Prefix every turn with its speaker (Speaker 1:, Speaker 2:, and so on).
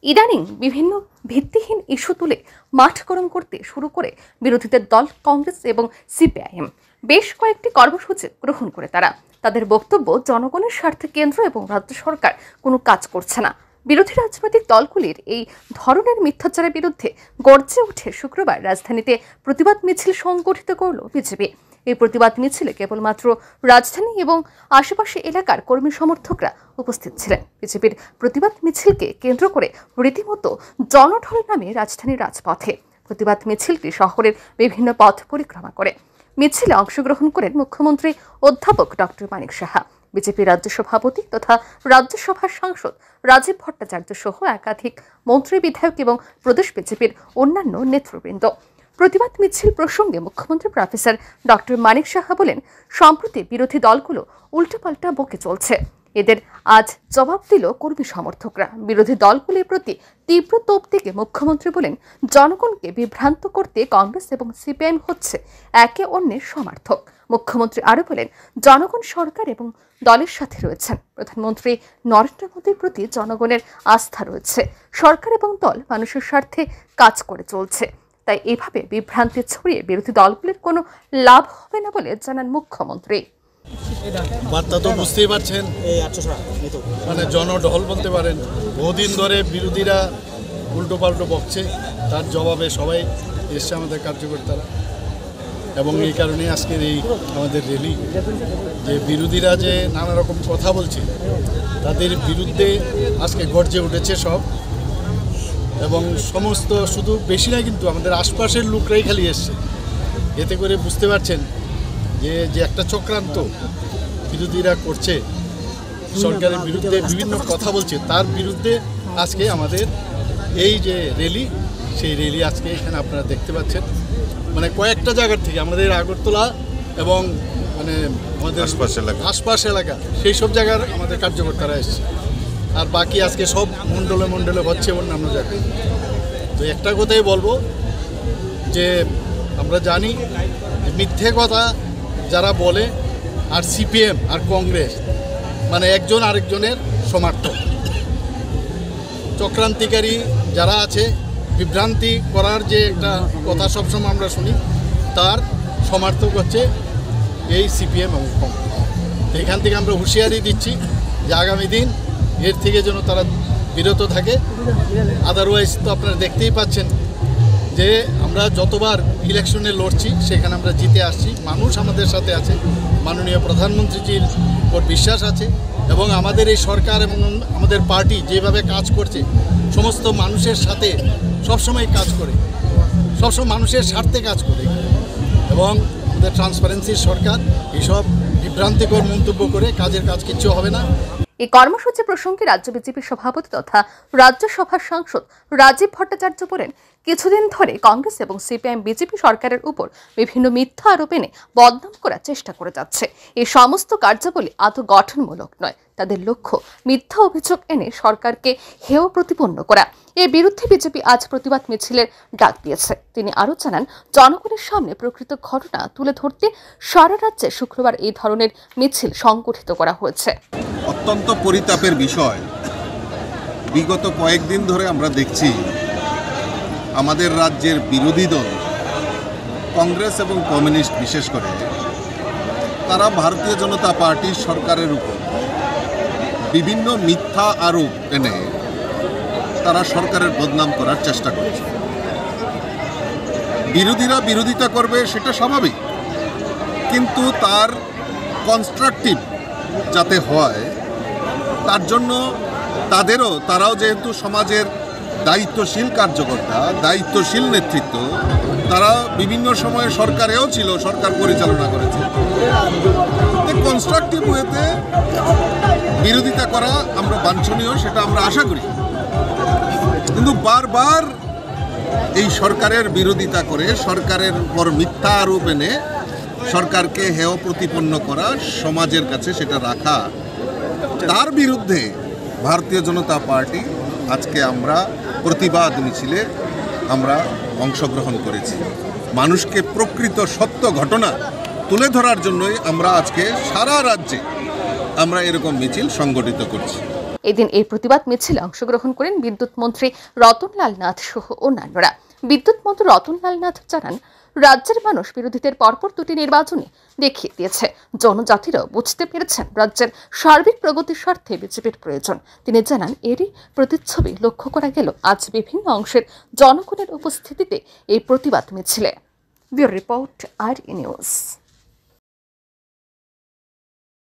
Speaker 1: ইদানিং বিভিন্ন ভিত্তিহীন ইস্যু তুলে মাঠ গরম করতে শুরু করে বিরোধীদের দল কংগ্রেস এবং সিপিআইএম বেশ কয়েকটি কর্মসূচি গ্রহণ করে তাদের বক্তব্য জনগণের স্বার্থে কেন্দ্র এবং রাজ্য সরকার কোনো কাজ করছে না। বিরোধী রাজনৈতিক দলগুলির এই ধরনের মিথ্যাচারের বিরুদ্ধে গর্জে উঠে শুক্রবার রাজধানীতে প্রতিবাদ মিছিল সংগঠিত করল বিজেপি। এই প্রতিবাদ মিছিলে কেবলমাত্র রাজধানী এবং আশেপাশে এলাকার কর্মী সমর্থকরা উপস্থিত ছিলেন। বিজেপির প্রতিবাদ মিছিলকে কেন্দ্র করে রীতিমতো জনঢল নামে রাজধানীর রাজপথে। প্রতিবাদ মিছিলটি শহরের বিভিন্ন পথ পরিক্রমা করে। মিছিলে অংশগ্রহণ করেন মুখ্যমন্ত্রী অধ্যাপক ডক্টর মানিক সাহা, বিজেপি রাজ্য সভাপতি তথা রাজ্যসভার সাংসদ রাজীব ভট্টাচার্য সহ একাধিক মন্ত্রী, বিধায়ক এবং প্রদেশ বিজেপির অন্যান্য নেতৃবৃন্দ। প্রতিবাদ মিছিল প্রসঙ্গে মুখ্যমন্ত্রী প্রফেসর ডক্টর মানিক সাহা বলেন, সম্প্রতি বিরোধী দলগুলো উল্টোপাল্টা বকে চলছে, এদের আজ জবাব দিল কর্মী সমর্থকরা। বিরোধী দলগুলির প্রতি তীব্র তোপ থেকে মুখ্যমন্ত্রী বলেন, জনগণকে বিভ্রান্ত করতে কংগ্রেস এবং সিপিআইএম হচ্ছে একে অন্যের সমর্থক। মুখ্যমন্ত্রী আরও বলেন, জনগণ সরকার এবং দলের সাথে রয়েছেন। প্রধানমন্ত্রী নরেন্দ্র মোদীর প্রতি জনগণের আস্থা রয়েছে। সরকার এবং দল মানুষের স্বার্থে কাজ করে চলছে, তাই এভাবে বিভ্রান্তি ছড়িয়ে বিরোধী দলগুলির কোনো লাভ হবে না বলে জানান মুখ্যমন্ত্রী।
Speaker 2: বার্তা তো বুঝতেই পারছেন, মানে জনঢল বলতে পারেন। বহুদিন ধরে বিরোধীরা উল্টো পাল্টো বকছে, তার জবাবে সবাই এসছে আমাদের কার্যকর্তারা, এবং এই কারণে আজকের এই আমাদের র্যালি। যে বিরোধীরা যে নানা রকম কথা বলছে তাদের বিরুদ্ধে আজকে গর্জে উঠেছে সব, এবং সমস্ত শুধু বেশি না কিন্তু আমাদের আশপাশের লোকরাই খালি এসছে। এতে করে বুঝতে পারছেন যে একটা চক্রান্ত বিরোধীরা করছে, সরকারের বিরুদ্ধে বিভিন্ন কথা বলছে, তার বিরুদ্ধে আজকে আমাদের এই যে র্যালি, সেই র্যালি আজকে এখানে আপনারা দেখতে পাচ্ছেন। মানে কয়েকটা জায়গার থেকে আমাদের আগরতলা এবং মানে আমাদের আশপাশ এলাকা, সেই সব জায়গার আমাদের কার্যকর্তারা এসছে, আর বাকি আজকে সব মণ্ডলে মণ্ডলে হচ্ছে অন্যান্য জায়গায়। তো একটা কথাই বলবো যে আমরা জানি যে মিথ্যে কথা যারা বলে, আর সিপিএম আর কংগ্রেস মানে একজন আরেকজনের সমর্থক। চক্রান্তিকারী যারা আছে, বিভ্রান্তি করার যে একটা কথা সবসময় আমরা শুনি, তার সমর্থক হচ্ছে এই সিপিএম এবং কংগ্রেস। এখান থেকে আমরা হুঁশিয়ারি দিচ্ছি যে আগামী দিন এর থেকে যেন তারা বিরত থাকে। আদারওয়াইজ তো আপনারা দেখতেই পাচ্ছেন যে আমরা যতবার ইলেকশনে লড়ছি সেখানে আমরা জিতে আসছি, মানুষ আমাদের সাথে আছে, মাননীয় প্রধানমন্ত্রীজির উপর বিশ্বাস আছে, এবং আমাদের এই সরকার এবং আমাদের পার্টি যেভাবে কাজ করছে সমস্ত মানুষের সাথে সবসময় কাজ করে, সবসময় মানুষের স্বার্থে কাজ করে, এবং আমাদের ট্রান্সপারেন্সির সরকার। এইসব বিভ্রান্তিকর মন্তব্য করে কাজের কাজ কিচ্ছু হবে না।
Speaker 1: এই কর্মসূচি প্রসঙ্গে রাজ্য বিজেপির সভাপতি তথা রাজ্যসভার সাংসদ রাজীব ভট্টাচার্য বলেন, কিছুদিন ধরে কংগ্রেস এবং সিপিআইএম বিজেপি সরকারের উপর বিভিন্ন মিথ্যা আরোপ এনে বদনাম করার চেষ্টা করে যাচ্ছে। এই সমস্ত কার্যাবলী আদৌ গঠনমূলক নয়। তাদের লক্ষ্য মিথ্যা অভিযোগ এনে সরকারকে হেয় প্রতিপন্ন করা। এর বিরুদ্ধে বিজেপি আজ প্রতিবাদ মিছিলের ডাক দিয়েছে। তিনি আরও জানান, জনগণের সামনে প্রকৃত ঘটনা তুলে ধরতে সারা রাজ্যে শুক্রবার এই ধরনের মিছিল সংগঠিত করা হয়েছে।
Speaker 3: অত্যন্ত পরিতাপের বিষয়, বিগত কয়েকদিন ধরে আমরা দেখছি আমাদের রাজ্যের বিরোধী দল কংগ্রেস এবং কমিউনিস্ট বিশেষ করে তারা ভারতীয় জনতা পার্টির সরকারের উপর বিভিন্ন মিথ্যা আরোপ এনে তারা সরকারের বদনাম করার চেষ্টা করছে। বিরোধীরা বিরোধিতা করবে, সেটা স্বাভাবিক, কিন্তু তার কনস্ট্রাকটিভ যাতে হয় তার জন্য তারাও যেহেতু সমাজের দায়িত্বশীল কার্যকর্তা, দায়িত্বশীল নেতৃত্ব, তারা বিভিন্ন সময়ে সরকারেও ছিল, সরকার পরিচালনা করেছে, কনস্ট্রাকটিভ ওয়েতে বিরোধিতা করা আমরা বাঞ্ছনীয়, সেটা আমরা আশা করি। কিন্তু বারবার এই সরকারের বিরোধিতা করে সরকারের উপর মিথ্যা আরোপ এনে সরকারকে হেয় প্রতিপন্ন করা, সমাজের কাছে সেটা রাখা, তার বিরুদ্ধে ভারতীয় জনতা পার্টি আজকে আমরা প্রতিবাদ মিছিলে আমরা অংশগ্রহণ করেছি। মানুষকে প্রকৃত সত্য ঘটনা তুলে ধরার জন্যই আমরা আজকে সারা রাজ্যে আমরা এরকম মিছিল সংগঠিত করছি।
Speaker 1: এদিন এই প্রতিবাদ মিছিলে অংশগ্রহণ করেন বিদ্যুৎ মন্ত্রী রতনলাল নাথ সহ অন্যান্যরা। বিদ্যুৎ মন্ত্রী রতনলাল নাথ জানান, রাজ্যের মানুষ বিরোধীদের পরপর দুটি নির্বাচনে দেখিয়ে দিয়েছে, জনজাতিরাও বুঝতে পেরেছেন রাজ্যের সার্বিক প্রগতির স্বার্থে বিজেপির প্রয়োজন। তিনি জানান, এরই প্রতিচ্ছবি লক্ষ্য করা গেল আজ বিভিন্ন অংশের জনগণের উপস্থিতিতে এই প্রতিবাদ মিছিলে। ব্যুরো রিপোর্ট, আর নিউজ।